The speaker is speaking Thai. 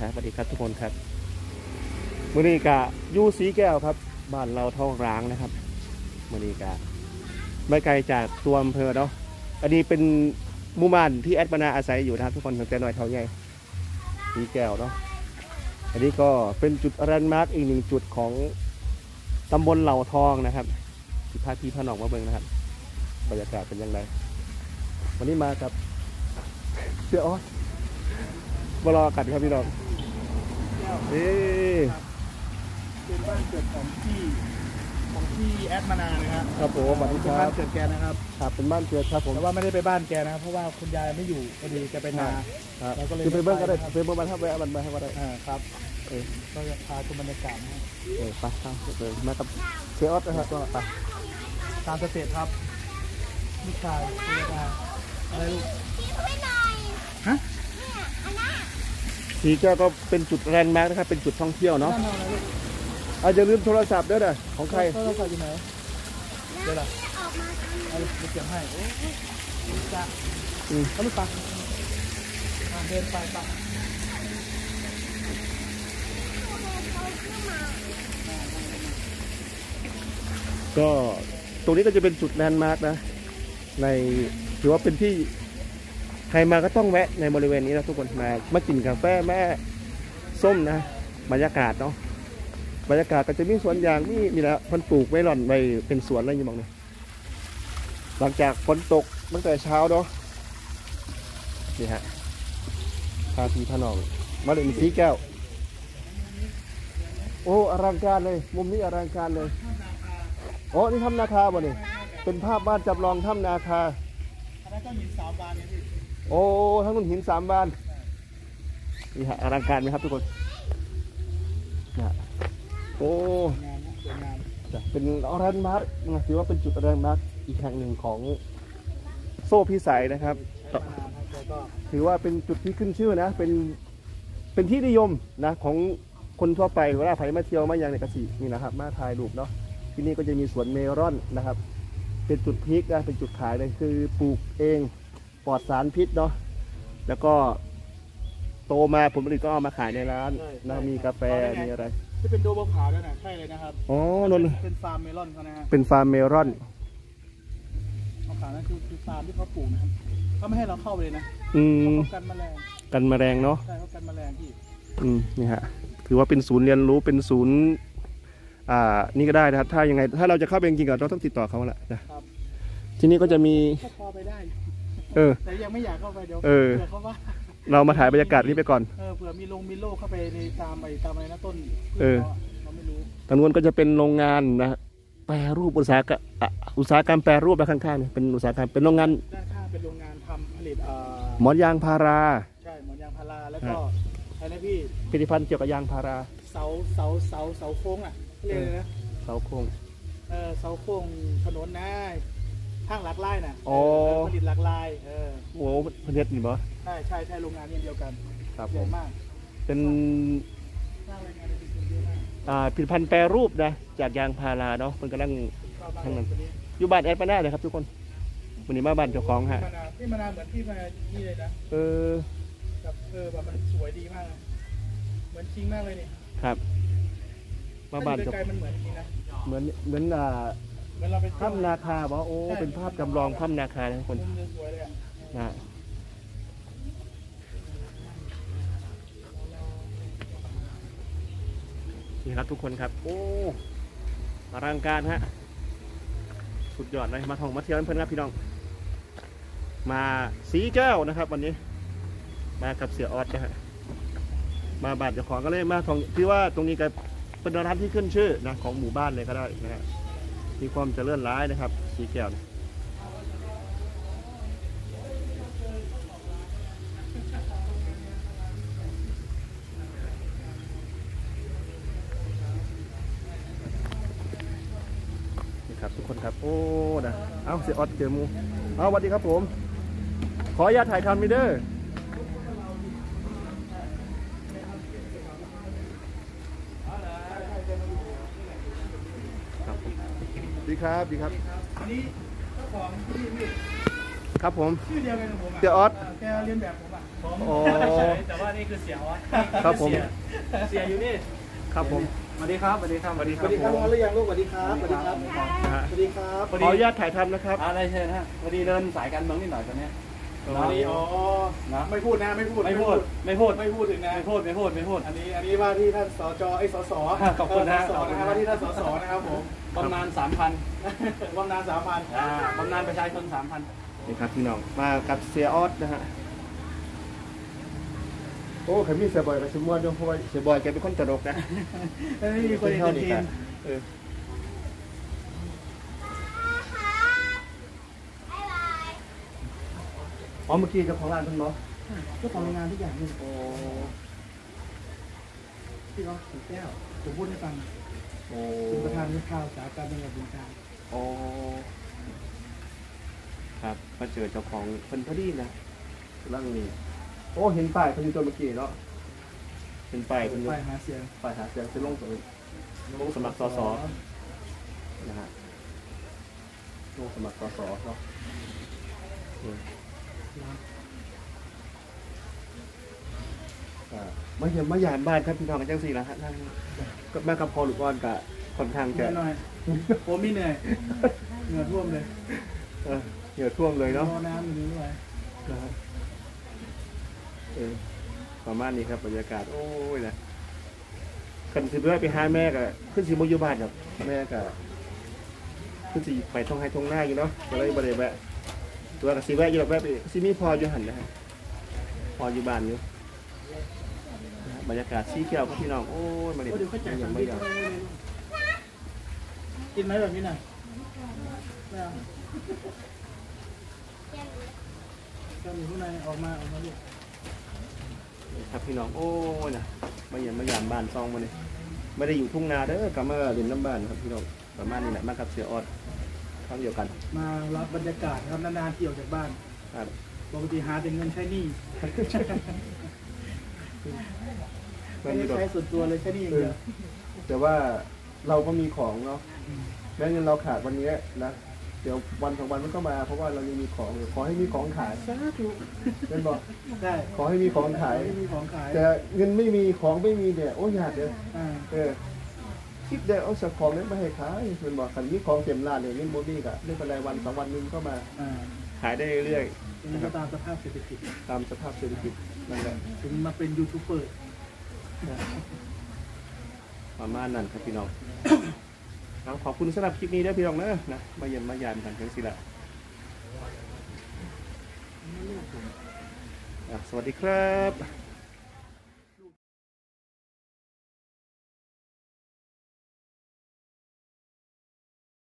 ครับสวัสดีครับทุกคนครับมือนี้กะยูสีแก้วครับบ้านเราท้องร้างนะครับมือนี้กะไม่ไกลจากตัวอำเภอเนาะอันนี้เป็นหมู่บ้านที่แอดมานาอาศัยอยู่นะครับทุกคนตั้งแต่น้อยเท่าใหญ่สีแก้วเนาะอันนี้ก็เป็นจุดแลนด์มาร์กอีกหนึ่งจุดของตำบลเหล่าทองนะครับที่พาพี่พาน้องมาเบิ่งนะครับบรรยากาศเป็นยังไงวันนี้มากับเสื้อออสมารอกันครับพี่น้องนี่เป็นบ้านเกิดของพี่แอดมานานะครับครับผมสวัสดีครับบ้านเกิดแกนะครับครับเป็นบ้านเกิดครับผมแต่ว่าไม่ได้ไปบ้านแกนะเพราะว่าคุณยายไม่อยู่พอดีแกไปนาเราก็เลยไปเบิ้งก็ได้ไปเบิ้งบ้านทับแวะมันมาให้ก็ได้ครับก็จะพาชมบรรยากาศนะไปครับเลยมากับเสียออสนะครับก็ไปการเกษตรครับลูกชายคุณยายอะไรลูกฮะสีแก้วก็เป็นจุดแลนด์มาร์กนะครับเป็นจุดท่องเที่ยวเนาะอย่าลืมโทรศัพท์ด้วยนะของใครโทรศัพท์อยู่ไหนเดี๋ยวล่ะเอาเก็บให้จะเอาลูกปลาเดินไปปะก็ตรงนี้ก็จะเป็นจุดแลนด์มาร์กนะในถือว่าเป็นที่ใครมาก็ต้องแวะในบริเวณนี้นะทุกคนมากินกาแฟแม่ส้มนะบรรยากาศเนาะบรรยากาศก็จะมีสวนยางมีแล้วพันปลูกไว้หล่อนไว้เป็นสวนอะไรอย่างมองเนี่ยหลังจากฝนตกตั้งแต่เช้าเนาะนี่ฮะพาพี่พาน้องมาเล่นสีแก้วโอ้อลังการเลยมุมนี้อลังการเลยโอ้นี่ถ้ำนาคาบ่เนี่ยเป็นภาพบ้านจำลองถ้ำนาคาแล้วก็หิน3 บานเนี่ยพี่โอ้ทั้งนู้นหิน3 บานนี่ฮะอลังการไหมครับทุกคนนะโอ้เป็นแลนด์มาร์กถือว่าเป็นจุดแลนด์มาร์กอีกแห่งหนึ่งของโซ่พิสัยนะครับถือว่าเป็นจุดที่ขึ้นชื่อนะเป็นที่นิยมนะของคนทั่วไปเวลาใครมาเที่ยวมาอย่างในกระสีนี่นะครับมาถ่ายรูปเนาะที่นี่ก็จะมีสวนเมลอนนะครับเป็นจุดพีคนะเป็นจุดขายเลยคือปลูกเองปลอดสารพิษเนาะแล้วก็โตมาผลผลิตก็เอามาขายในร้านนะมีกาแฟมีอะไรที่เป็นโดบัวขาวด้วยนะใช่เลยนะครับอ๋อนนเป็นฟาร์มเมลอนเขานะฮะเป็นฟาร์มเมลอนบัวขาวนั่นคือฟาร์มที่เขาปลูกนะครับเขาไม่ให้เราเข้าเลยนะเขากันแมลงเนาะใช่เขากันแมลงที่นี่ฮะถือว่าเป็นศูนย์เรียนรู้เป็นศูนย์นี่ก็ได้นะครับถ้ายังไงถ้าเราจะเข้าไปจริงๆก็เราต้องติดต่อเขาแหละนะครับที่นี่ก็จะมีพอไปได้แต่ยังไม่อยากเข้าไปเดี๋ยวเขาว่าเรามาถ่ายบรรยากาศนี้ไปก่อนเผื่อมีโลเข้าไปในตามอะไรนะต้นเราไม่รู้ตรงนู้นก็จะเป็นโรงงานนะแปรรูปอุตสาหกรรมแปรรูปแล้วข้างๆนี่เป็นอุตสาหกรรมเป็นโรงงานด้านข้างเป็นโรงงานทำผลิตหมอนยางพาราใช่หมอนยางพาราแล้วก็อะไรนะพี่ผลิตภัณฑ์เกี่ยวกับยางพาราเสาโค้งเรียกเลยนะเสาโค้งเสาโค้งถนนนะทางหลักไร่น่ะผลิตหลักไร่โอ้ผลิตนี่บ่ใช่โรงงานเดียวกันครับใหญ่มากเป็นผลิตภัณฑ์แปรรูปนะจากยางพาราเนาะมันกำลังทั้งนั้นอยู่บ้านแอดมาได้เลยครับทุกคนวันนี้มาบ้านเจ้าของฮะที่มาเหมือนที่มานี่เลยนะแบบมันสวยดีมากเหมือนจริงมากเลยนี่ครับมาบ้านเจ้าของมันเหมือนจริงนะเหมือนเราไปถ้ำนาคาบอกโอ้เป็นภาพจำลองถ้ำนาคาทุกคนนะนี่ครับทุกคนครับโอ้อลังการฮะสุดยอดเลยมาท่องมาเที่ยวเพื่อนครับพี่น้องมาสีแก้วนะครับวันนี้มากับเสียออสนะฮะมาบ้านเจ้าของก็เลยมาท่องที่ว่าตรงนี้ก็เป็นร้านที่ขึ้นชื่อนะของหมู่บ้านเลยก็ได้นะฮะมีความเจริญร้ายนะครับสีแก้วนี่ครับทุกคนครับโอ้นะเอาเสียออสเจอมูเอาสวัสดีครับผมขออนุญาตถ่ายทำมิเดอร์ดีครับดีครับอันนี้เจ้าของที่นี่ครับผมชื่อเดียวกันกับผมเสียออสแกเรียนแบบผมผมโอ้แต่ว่านี่คือเสียออสครับผมเสียอยู่นี่ครับผมสวัสดีครับสวัสดีครับสวัสดีสครับวัสดีครับผมนอนหรือยังลูกสวัสดีครับสวัสดีครับนะฮะสวัสดีครับขออนุญาตถ่ายทำนะครับอะไรเชิญฮะพอดีเดินสายการเมืองนิดหน่อยตอนนี้วันนี้นะไม่พูดนะไม่พูดไม่พูดไม่พูดไม่พูดถึงนะไม่พูดไม่พูดไม่พูดอันนี้ว่าที่ท่านสจไอ้สสขอบคุณนะสสนะครับว่าที่ท่านสสนะครับผมบำนาญ 3,000 บำนาญ3,000 บำนาญประชาชน 3,000 นี่ครับพี่น้องมากับเสียออสนะฮะโอ้เคยมีเสียบอยกับเสียมวนด้วยเพราะว่าเสียบอยแกเป็นคนตลกนะไม่มีคนเอนเตอร์เทนเอออ๋อเมื่อกี้เจ้าของร้านเพิ่นเนาะก็ทำงานทุกอย่างนี่โอ้พี่ก็ถือแก้วผมพูดให้ฟังโอ้เป็นประธานข่าวสาการจังหวัดบึงกาฬโอ้ครับมาเจอเจ้าของเพิ่นพอดีนะร่างนี้โอ้เห็นป้ายเพิ่นอยู่ตัวเมื่อกี้เนาะเห็นป้ายเพิ่นอยู่ไปหาเสียงป้ายหาเสียงจะลงสมัครสสนะฮะลงสมัครสสเนาะอืมมาเยี่ยมมาหยามบ้านครับพี่น้องกันจังสี่ละฮะนั่งก็มากับพอหรือก้อนกะค่อนข้างเหนื่จะอยหน่อยผมมีเหนื่อยเหงื่อท่วมเลยเหงื่อท่วมเลยเนาะรอน้ำอยู่นี่ด้วยนะฮะประมาณนี้ครับบรรยากาศโอ้ยนะกันสิเพื่อไปหาแม่กะขึ้นสิโมยุบานกับแม่กะขึ้นสิไปท่องให้ท่องหน้าอยู่เนาะก็เลยบริเวณตัวกับสิแวะอยู่แบบแวะไปสิมีพออยู่หันนะฮะพออยู่บ้านอยู่บรรยากาศสีเขียวกับพี่น้องโอ้ยมาเด็ดเดี๋ยวเขาจ่ายยัตังงค์ไม่พี่อยากกินไหมแบบนี้น่ะไม่เอาก็อยู่ข้างในออกมาลูกครับพี่น้องโอ้ยนะมาเยี่ยมมายามบ้านซองมาเลยไม่ได้อยู่ทุ่งนาเด้อกลับมาเล่นน้ำบ้านครับพี่น้องประมาณนี้แหละมากับเสือออดครั้งเดียวกันมารับบรรยากาศครับนานๆเที่ยวจากบ้านครับปกติหาแต่เงินใช้หนี้ไม่ไม่มีได้ดอกใช้ส่วนตัวเลยใช้หนี้อย่างเดียวแต่ว่าเราก็มีของเนาะแม้เงินเราขาดวันนี้นะเดี๋ยววันสองวันมันก็มาเพราะว่าเรายังมีของอยู่ขอให้มีของขายสาธุเป็นบอกได้ขอให้มีของขายไม่มีของขายแต่เงินไม่มีของไม่มีเนี่ยโอ้ยากเลยอ่าคิดได้เอาสักของนั้นมาให้ขายเป็นบอกคันมีของเต็มร้านเนี่ยนี่โมบี้กะเรื่องอะไรวันสองวันหนึงก็มาอ่าขายได้เรื่อยนี่ก็ตามสภาพเศรษฐกิจๆตามสภาพเศรษฐกิจนั่นแหละถึงมาเป็นยูทูบเบอร์ประมาณนั้นครับพี่น้อง เอาขอบคุณสำหรับคลิปนี้ด้วยพี่น้องนะมาเยี่ยมมายามกันทั้งสิละสวัสดีครับ